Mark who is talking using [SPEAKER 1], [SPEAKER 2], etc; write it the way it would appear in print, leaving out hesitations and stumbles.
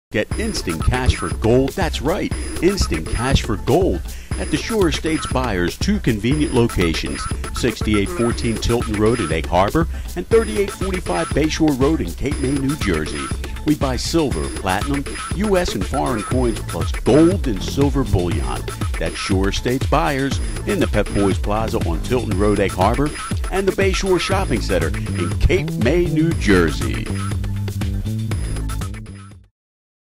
[SPEAKER 1] Get instant cash for gold. That's right, instant cash for gold at the Shore Estates Buyers' two convenient locations, 6814 Tilton Road in Egg Harbor and 3845 Bayshore Road in Cape May, New Jersey. We buy silver, platinum, U.S. and foreign coins, plus gold and silver bullion. That's Shore Estates Buyers in the Pep Boys Plaza on Tilton Road, Egg Harbor, and the Bayshore Shopping Center in Cape May, New Jersey.